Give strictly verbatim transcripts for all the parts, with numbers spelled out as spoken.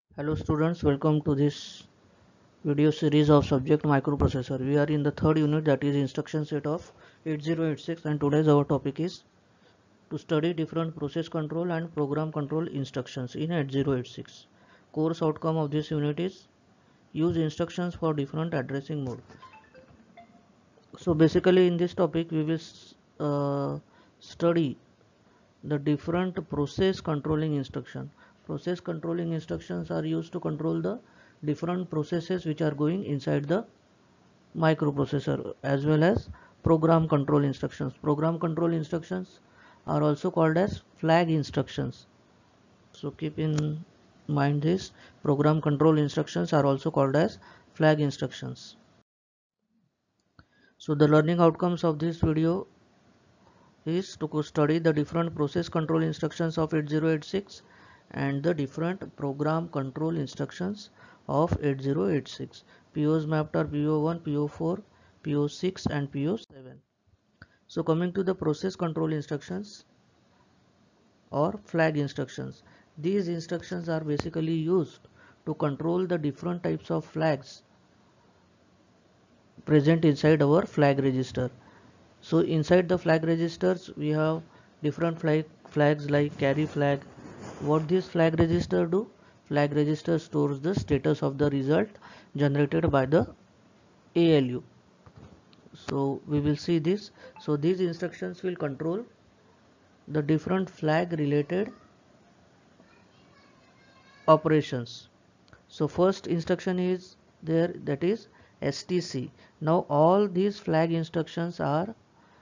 Hello students, welcome to this video series of subject microprocessor. We are in the third unit, that is instruction set of eighty eighty-six, and today's our topic is to study different process control and program control instructions in eighty eighty-six. Course outcome of this unit is use instructions for different addressing mode. So basically in this topic we will uh, study the different process controlling instruction. Process controlling instructions are used to control the different processes which are going inside the microprocessor, as well as program control instructions. Program control instructions are also called as flag instructions. So keep in mind this, program control instructions are also called as flag instructions. So the learning outcomes of this video is to study the different process control instructions of eighty eighty-six and the different program control instructions of eighty eighty-six. P Os mapped are P O one, P O four, P O six and P O seven. So coming to the process control instructions or flag instructions. These instructions are basically used to control the different types of flags present inside our flag register. So inside the flag registers we have different flag flags like carry flag. What this flag register do? Flag register stores the status of the result generated by the A L U. So we will see this. So these instructions will control the different flag related operations. So first instruction is there, that is S T C. Now all these flag instructions are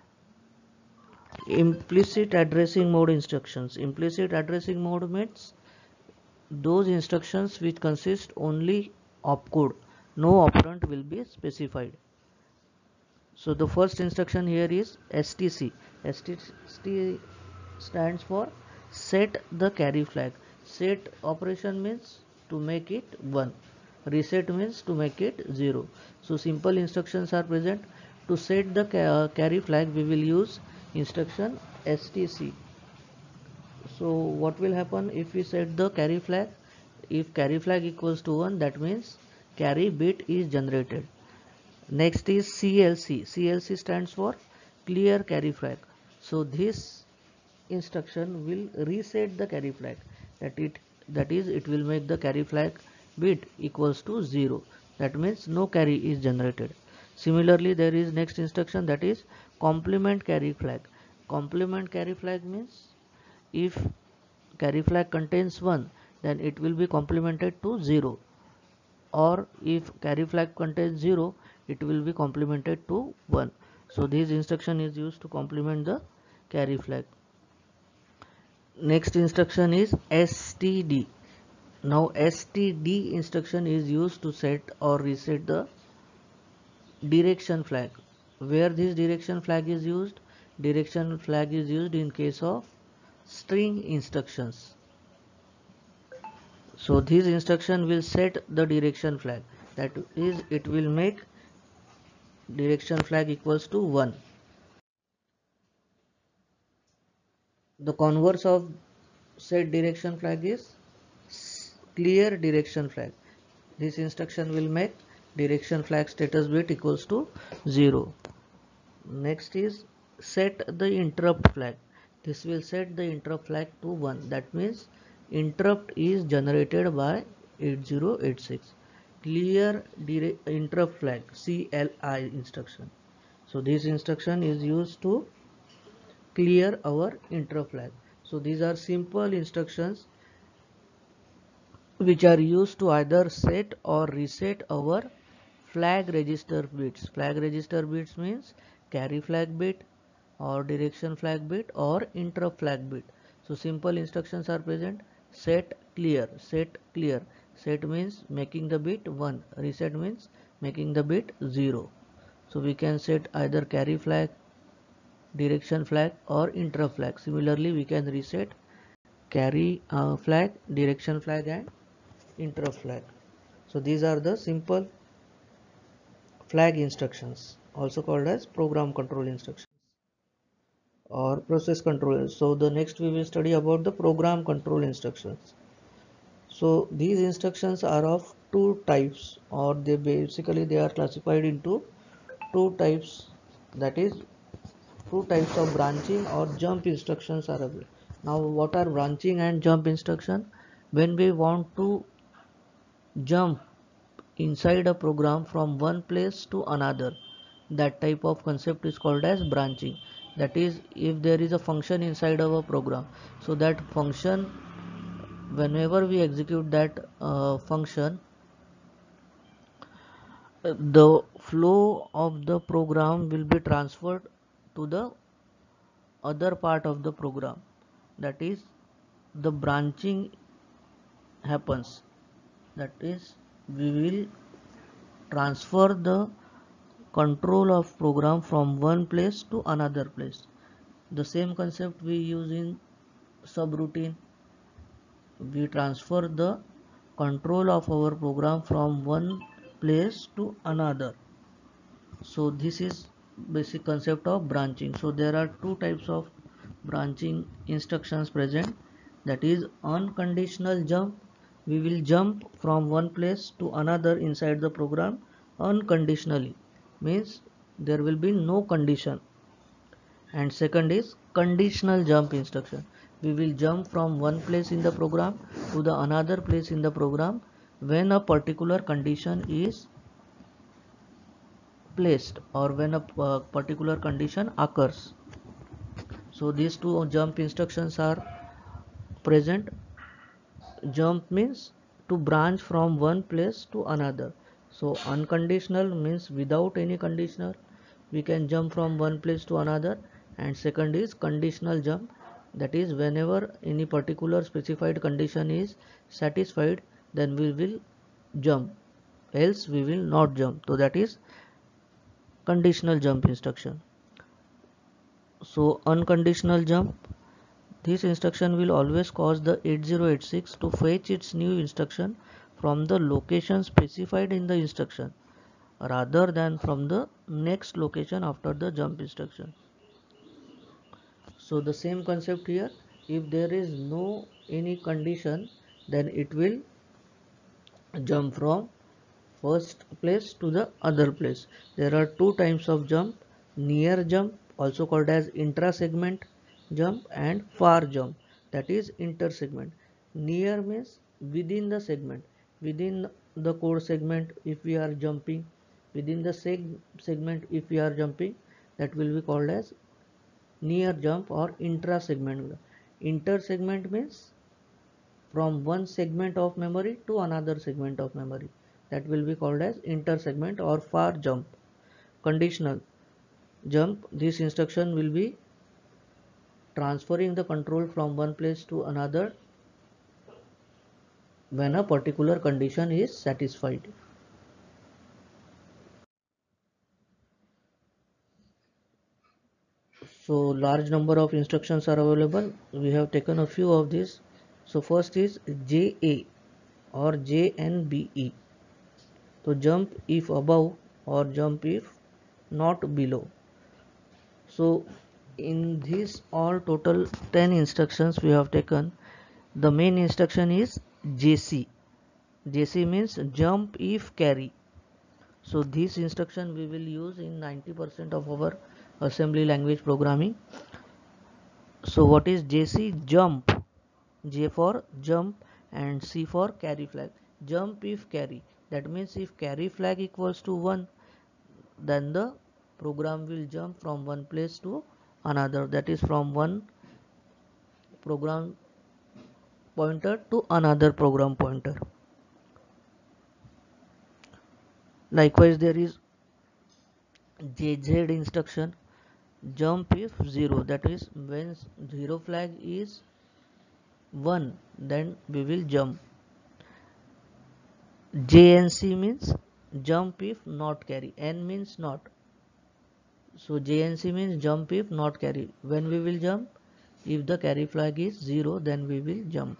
implicit addressing mode instructions. Implicit addressing mode means those instructions which consist only opcode, no operand will be specified. So the first instruction here is S T C. S T C stands for set the carry flag. Set operation means to make it one. Reset means to make it zero. So simple instructions are present. To set the ca carry flag we will use instruction S T C. So what will happen if we set the carry flag? If carry flag equals to one, that means carry bit is generated. Next is C L C. C L C stands for clear carry flag. So this instruction will reset the carry flag. That it that is it will make the carry flag bit equals to zero. That means no carry is generated. Similarly, there is next instruction, that is complement carry flag. Complement carry flag means if carry flag contains one, then it will be complemented to zero, or if carry flag contains zero, it will be complemented to one. So this instruction is used to complement the carry flag. Next instruction is S T D. Now S T D instruction is used to set or reset the direction flag. Where this direction flag is used? Direction flag is used in case of string instructions. So this instruction will set the direction flag, that is it will make direction flag equals to one. The converse of set direction flag is clear direction flag. This instruction will make direction flag status bit equals to zero. Next is set the interrupt flag. This will set the interrupt flag to one. That means interrupt is generated by eighty eighty-six. Clear interrupt flag, C L I instruction. So this instruction is used to clear our interrupt flag. So these are simple instructions which are used to either set or reset our flag register bits. Flag register bits means carry flag bit or direction flag bit or interrupt flag bit. So simple instructions are present: set, clear, set, clear. Set means making the bit one, reset means making the bit zero. So we can set either carry flag, direction flag or interrupt flag. Similarly, we can reset carry uh, flag, direction flag and interrupt flag. So these are the simple flag instructions, also called as program control instructions or process control. So the next we will study about the program control instructions. So these instructions are of two types, or they basically they are classified into two types, that is two types of branching or jump instructions are available. Now what are branching and jump instruction? When we want to jump inside a program from one place to another, that type of concept is called as branching. That is, if there is a function inside of a program, so that function, whenever we execute that uh, function, the flow of the program will be transferred to the other part of the program. That is, the branching happens. That is, we will transfer the control of program from one place to another place. The same concept we use in subroutine. We transfer the control of our program from one place to another. So this is basic concept of branching. So there are two types of branching instructions present, that is unconditional jump. We will jump from one place to another inside the program unconditionally, means there will be no condition. And second is conditional jump instruction. We will jump from one place in the program to the another place in the program when a particular condition is placed, or when a uh, particular condition occurs. So these two jump instructions are present. Jump means to branch from one place to another. So unconditional means without any conditional we can jump from one place to another, and second is conditional jump, that is whenever any particular specified condition is satisfied, then we will jump, else we will not jump. So that is conditional jump instruction. So unconditional jump, this instruction will always cause the eight zero eight six to fetch its new instruction from the location specified in the instruction rather than from the next location after the jump instruction. So the same concept here, if there is no any condition, then it will jump from first place to the other place. There are two types of jump: near jump, also called as intra-segment jump, and far jump, that is inter-segment. Near means within the segment, within the code segment if we are jumping, within the seg segment if we are jumping, that will be called as near jump or intra-segment. Inter-segment means from one segment of memory to another segment of memory, that will be called as inter-segment or far jump. Conditional jump, this instruction will be transferring the control from one place to another when a particular condition is satisfied. So large number of instructions are available. We have taken a few of these. So first is J A or J N B E. So jump if above or jump if not below. So in this all total ten instructions we have taken, the main instruction is J C. J C means jump if carry. So this instruction we will use in ninety percent of our assembly language programming. So what is J C? Jump. J for jump and C for carry flag. Jump if carry. That means if carry flag equals to one, then the program will jump from one place to another, that is from one program pointer to another program pointer. Likewise there is J Z instruction, jump if zero, that is when zero flag is one, then we will jump. J N C means jump if not carry, N means not. So J N C means jump if not carry. When we will jump? If the carry flag is zero, then we will jump.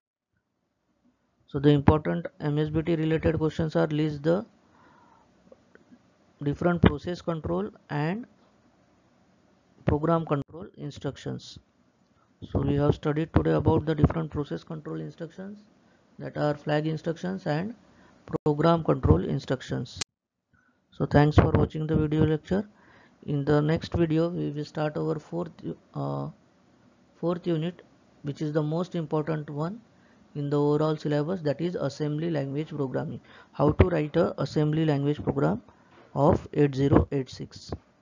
So the important M S B T related questions are: list the different process control and program control instructions. So we have studied today about the different process control instructions. that are flag instructions and program control instructions. So thanks for watching the video lecture. In the next video we will start our fourth uh, fourth unit, which is the most important one in the overall syllabus, that is assembly language programming. How to write a assembly language program of eight zero eight six.